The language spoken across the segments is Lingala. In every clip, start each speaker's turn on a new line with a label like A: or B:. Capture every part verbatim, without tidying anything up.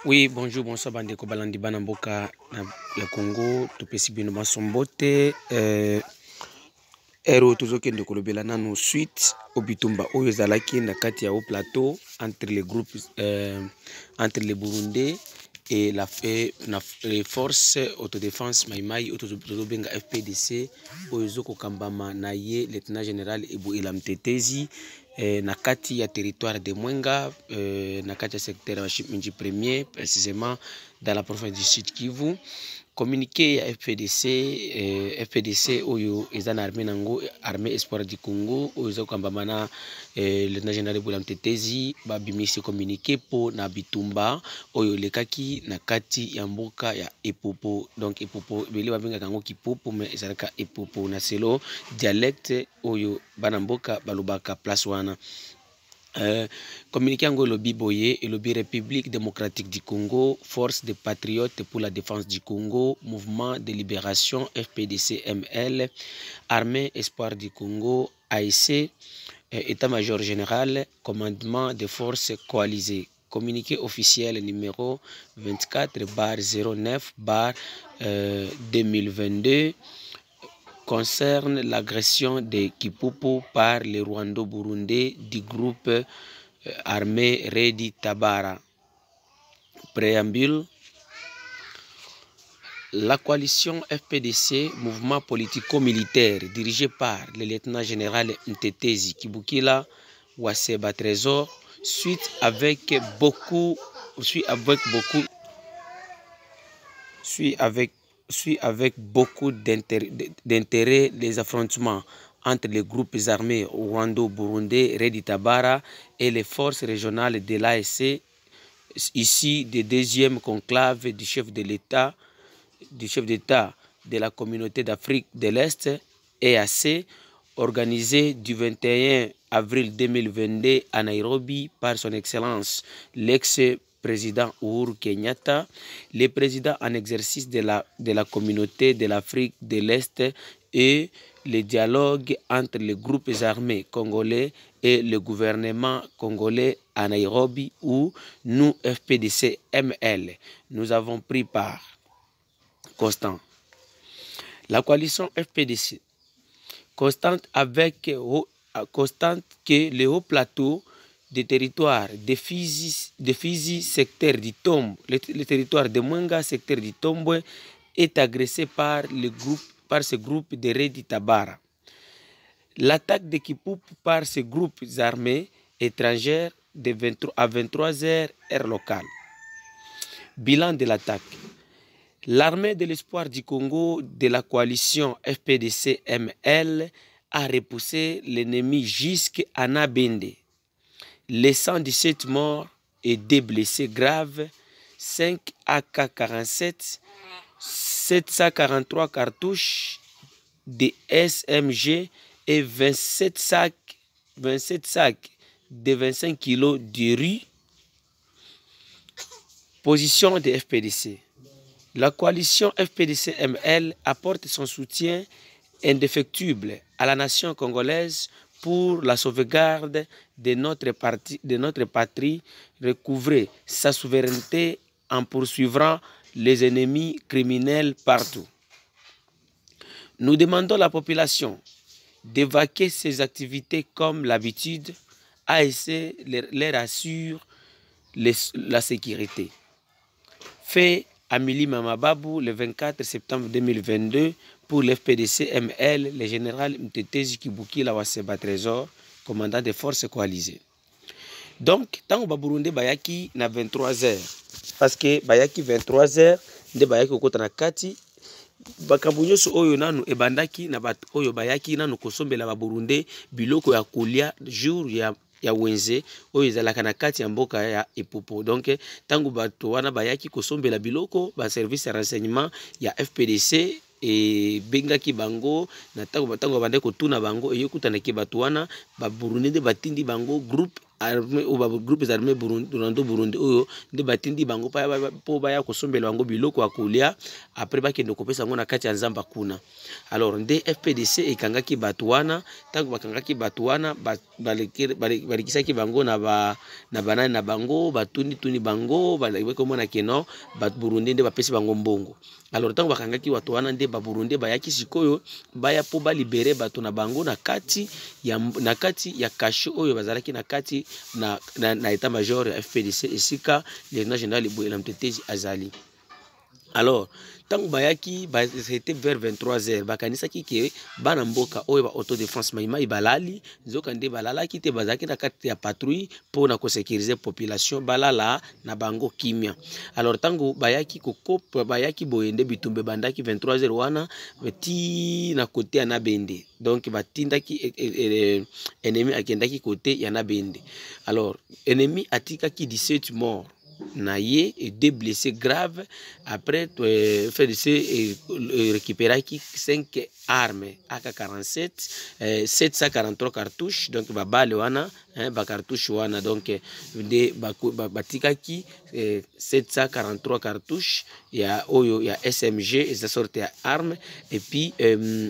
A: Oui, bonjour, bonsoir, bande ko balandi bana mboka na ya Congo, topesi bino masombote euh ero tozokende kolobela nanu suite au bitumba oyo ezalaki na kati ya haut plateau entre les groupes euh, entre les Burundais et la et, na, les forces autodéfense Maïmaï autozobenga F P D C oyo ezokokambama na ye lieutenant général Ebuela Mtetezi eh, na kati ya territoire de Mwenga eh, na kati ya secteur ya Minji premier précisément dans la province du Sud Kivu. Communiqué à F P D C, eh, F P D C oyo ezana armée nango armée espoir du Congo oyo kambamana eh, le général Ebuela Mtetezi ba bimisi communiqué po na bitumba oyo lekaki na kati ya mboka ya Epopo. Donc Epopo bele babenga kango Kipopo mais ezalaka Epopo na selo dialecte oyo bana mboka balobaka place wana. Euh, communiqué en lobi boye et lobby République démocratique du Congo, force des patriotes pour la défense du Congo, mouvement de libération F P D C M L, armée espoir du Congo, A E C, euh, état-major général, commandement des forces coalisées. Communiqué officiel numéro vingt-quatre barre zéro neuf barre deux mille vingt-deux concerne l'agression de Kipupu par les Rwando-Burundais du groupe euh, armé Redi Tabara. Préambule. La coalition F P D C, mouvement politico-militaire dirigé par le lieutenant général Mtetezi Kibukila Waseba Trésor, suite avec beaucoup, suit avec beaucoup, suit avec suit avec beaucoup d'intérêt les affrontements entre les groupes armés rwando-burundais Redi Tabara et les forces régionales de l'A E C, ici des deuxième conclave du chef de l'État, du chef d'État de la communauté d'Afrique de l'Est, E A C, organisé du vingt et un avril deux mille vingt-deux à Nairobi par son Excellence l'ex président Uhuru Kenyatta, le président en exercice de la, de la communauté de l'Afrique de l'Est et le dialogue entre les groupes armés congolais et le gouvernement congolais à Nairobi où nous, F P D C M L, nous avons pris part. Constant. La coalition F P D C, constante avec constante que le haut plateau des territoires de Fizi, de Fizi secteur du Tombo, le, le territoire de Mwenga, secteur du Tombo, est agressé par, le groupe, par ce groupe de Redi Tabara. L'attaque de Kipupu par ces groupes armés étrangères de vingt-trois à vingt-trois heures heure locale. Bilan de l'attaque. L'armée de l'espoir du Congo de la coalition F P D C M L a repoussé l'ennemi jusqu'à Nabende, laissant dix-sept morts et deux blessés graves, cinq A K quarante-sept, sept cent quarante-trois cartouches de S M G et vingt-sept sacs, vingt-sept sacs de vingt-cinq kilos de riz. Position de F P D C. La coalition F P D C M L apporte son soutien indéfectible à la nation congolaise pour la sauvegarde de notre, parti, de notre patrie, recouvrer sa souveraineté en poursuivant les ennemis criminels partout. Nous demandons à la population d'évacuer ses activités comme l'habitude, A E C leur assure les, la sécurité. Fait à Milima Mababou le vingt-quatre septembre deux mille vingt-deux pour l'F P D C M L, le général Mtetezi Kibukila Waseba Trésor, commandant des forces coalisées. Donc, tant que Burundi bayaki na vingt-trois heures, parce que bayaki vingt-trois heures, de bayaki okota na kati, bakambunyoso oyo nanu ebandaki na bat oyo bayaki nanu kosombela ba Burundi biloko ya kolia jour ya ya wenze oyo ezalaka na kati ya mboka ya Epopo. Donc tangu bato wana bayaki kosombela biloko ba service ya renseignement ya F P D C e bengaki bango na tango batango bande kotuna bango e yokutanaki bato wana ba Burundi de batindi bango groupe armée ou ba groupes armés Burundi Rwanda Burundi oyo nde batindi bango pa po baya kosombela bango biloko ya kolia après bakende kopesa ngo na kati ya nzamba kuna. Alors nde F P D C ekangaki bato wana, tango bakangaki bato wana balikisaki bango na ba na banani na bango batundi tuni bango balikomona keno bato Burundi nde bapesi bango mbongo. Alors tango bakangaki watu wana nde ba Burundi bayaki sikoyo baya po ba libere bato na bango na kati ya na kati ya kasho oyo bazalaki na kati na na, na état major ya F P D C esika lieutenant général Boyela Mtetezi azali. Alors tango bayaki ba c'était vers vingt-trois heures bakanisaki ke bana mboka oyo ba autodéfense maima ibalali nzoka nde balalaki te bazaki na kati ya patrouille pour na ko sécuriser population balala na bango kimia. Alors tango bayaki kokopa bayaki boyende bitumbe bandaki vingt-trois heures wana ti na côté ya Nabende, donc batindaki ennemi akendaki côté ya Nabende. Alors ennemi atikaki dix-sept morts naye et deux blessés graves. Après euh, fait de et euh, récupérer cinq armes A K quarante-sept, euh, sept cent quarante-trois cartouches, donc ba balle wana hein, ba cartouche wana donc de ba batikaki euh, sept cent quarante-trois cartouches ya oyo ya S M G et ça sorte ya armes et puis euh,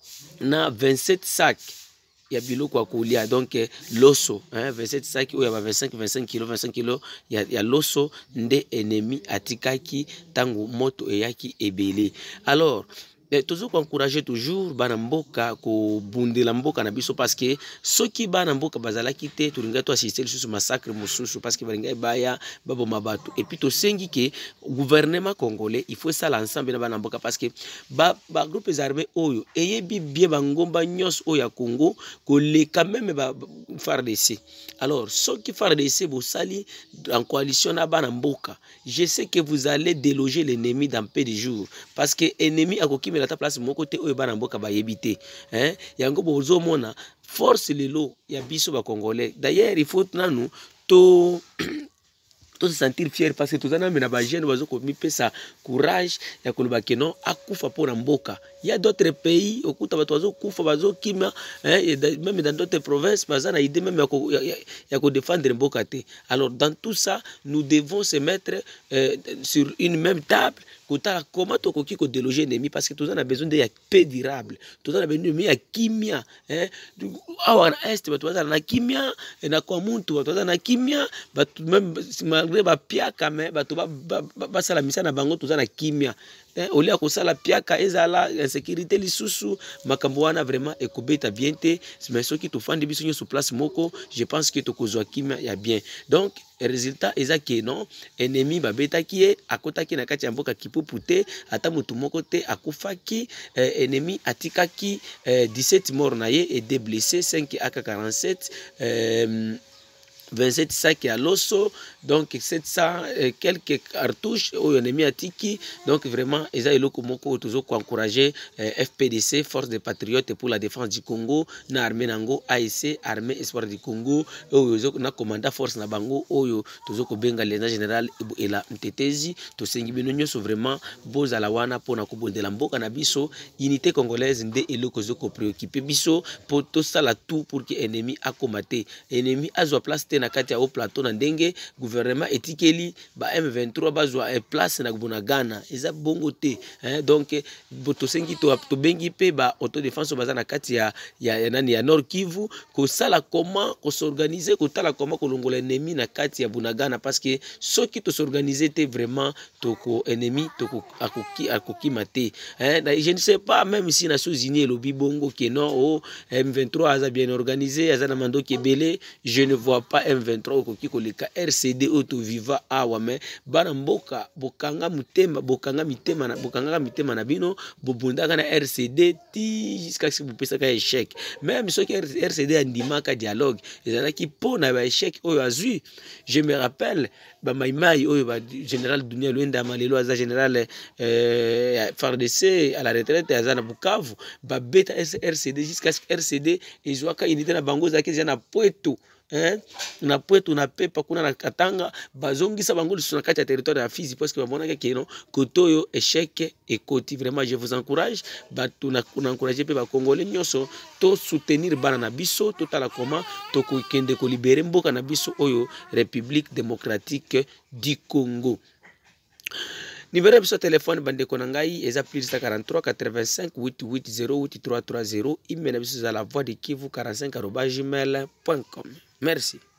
A: na vingt-sept sacs ya biloko ya kolia donc loso hein, vingt-sept sacs oyo ya vingt-cinq vingt-cinq kilos vingt-cinq kilos ya, ya loso nde ennemi atikaki tango moto eyaki ebele. Alors eh, toujours encourager toujours bana mboka ko bundela mboka na biso parce que soki bana mboka bazalaki te tulinga to assister sur massacre mususu parce que balinga baya babo mabatu et puis to sengi ke gouvernement congolais il faut ça l'ensemble na bana mboka parce que ba, ba groupes armés oyo eyebi bien bangomba nyos oya Congo ko le quand même ba F A R D C. Alors soki F A R D C bo sali en coalition na bana mboka, je sais que vous allez déloger l'ennemi dans peu de jours parce que ennemi akoki la ta place mon côté oyo bana mboka ba yebité hein yango bozo mona force lelo ya biso ba congolais. D'ailleurs il faut nanu to to se sentir fier parce que tozana mena ba jeune bazo ko mi pesa courage ya koloba keno akufa pona mboka. Il y a d'autres pays okuta bato bazo kufa bazo kima hein, même dans d'autres provinces bazana idée même ya ko ya ko défendre mboka te. Alors dans tout ça nous devons se mettre euh, sur une même table kota comment to koki ko déloger ennemi parce que tozana besoin de ya paix durable, tozana besoin de ya kimia hein, awa na est bato bazana na kimia na kwa muntu bato bazana na kimia bato même malgré ba piaka mais bato ba ba sala misana bango tozana kimia eh, au lieu de ça la piaka ezala insécurité lisusu makambo wana vraiment ekobeta bien te mais ceux qui te font des bisous sur place moko je pense que to kozwa kimia ya bien. Donc résultat ezaki non ennemi babeta ki akotaki na kati ya mboka kipupu te ata mutu moko te akufaki eh, ennemi atikaki eh, dix-sept morts na ye et deux blessés, cinq A K quarante-sept euh, vingt-sept sacs à l'osso, donc sept cents euh, quelques cartouches au ennemi atiki. Donc vraiment eza eloko moko toujours encourager euh, F P D C, force des patriotes pour la défense du Congo, na armée nango A E C, armée espoir du Congo, oyo na commandant force na bango oyo toujours ko benga lieutenant général Boyela Mtetezi. To sengi bino nyoso vraiment boza la wana pona ko bondela mboka na biso, unité congolaise nde eloko zoko préoccuper biso pour tout ça la tout pour que ennemi a combatté ennemi azwa place na kati ya au plateau na ndenge gouvernement etikeli ba M vingt-trois bazwa e place na Bunagana eza bongo te hein. Donc boto sengi to to bengi pe ba autodéfense baza na kati ya ya, ya nani ya Nord Kivu ko sala comment ko s'organiser ko tala comment ko longola ennemi na kati ya Bunagana parce que ceux qui to s'organiser te vraiment to ko ennemi to ko akoki akoki maté hein. Je ne sais pas même si Nations Unies le bibongo que non oh M vingt-trois aza bien organisé aza na mando kebele, je ne vois pas M vingt-trois okoki koleka R C D auto viva awa mais bana mboka bokanga mutema bokanga mitema na bokanga mitema na bino bobundaka na R C D ti jusqu'à ce que vous pesa ka échec. Même ceux qui R C D andimaka dialogue ezalaki pona ba échec oyo azui. Je me rappelle ba maimai oyo ba général Dunia Luenda Malelo aza général euh, F A R D C à la retraite aza na Bukavu ba beta R C D jusqu'à ce que R C D ezwaka unité na bango zaki na Poeto eh na Pweto na Pepa kuna na Katanga bazongisa bango sur na kati ya territoire ya Fizi parce que bamona que non kotoyo échec et koti. Vraiment je vous encourage ba tuna encourager pe ba congolais nyonso to soutenir bana na biso to tala comment to ko kende ko libérer mboka na biso oyo République démocratique du Congo. Numéro de téléphone bande konangai eza plus quarante-trois quatre-vingt-cinq quatre-vingt-huit zéro huit trois trois zéro. Email à la voix de Kivu quarante-cinq arobase gmail point com. Merci.